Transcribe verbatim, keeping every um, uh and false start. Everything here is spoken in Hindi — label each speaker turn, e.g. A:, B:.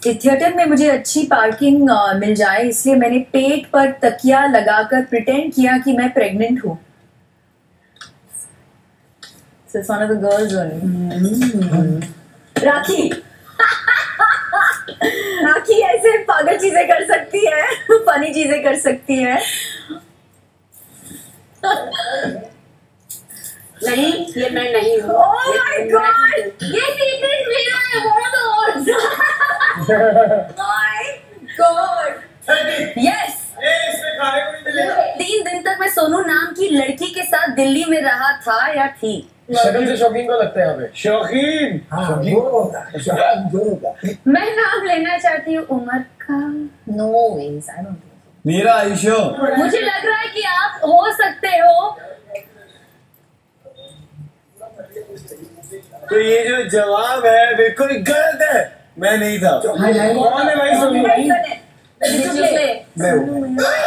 A: थिएटर में मुझे अच्छी पार्किंग मिल जाए इसलिए मैंने पेट पर तकिया लगाकर प्रिटेंड किया कि मैं प्रेग्नेंट हूँ। So it's one of the girls only. राखी राखी ऐसे पागल चीजें कर सकती है, फनी चीजें कर सकती है।
B: नहीं, ये मैं नहीं हूँ।
A: Oh my God! ये सीक्रेट मेरा है, बोलो तो। My God! Yes!
C: इसमें खाने को नहीं मिलेगा।
A: तीन दिन तक मैं सोनू नाम की लड़की के साथ दिल्ली में रहा था या थी।
C: शक्ल से शौकीन को लगता है यहाँ पे। शौकीन।
D: हाँ, वो होगा, शौकीन वो होगा।
A: मैं नाम लेना चाहती हूँ उमर का। No ways, I don't think so.
C: Meera आयुषो।
A: मुझे लग रहा है कि आप हो सकते हो।
C: तो ये जो जवाब है बिल्कुल गलत है। मैं नहीं था। कौन है भाई?
A: मैं हूँ।